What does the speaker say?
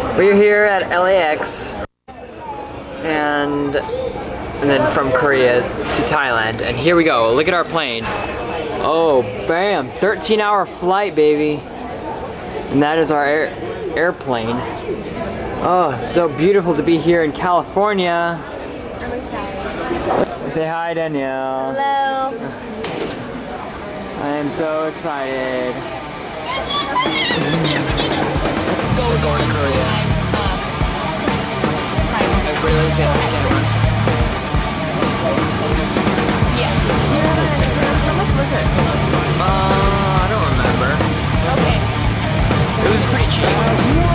We're here at LAX, and then from Korea to Thailand, and here we go. Look at our plane. Oh, bam! 13-hour flight, baby. And that is our airplane. Oh, so beautiful to be here in California. I'm excited. Say hi, Danielle. Hello. I am so excited. We're going to Korea. Everybody let me say hi to camera. Yes. How much was it? I don't remember. Okay. It was pretty cheap.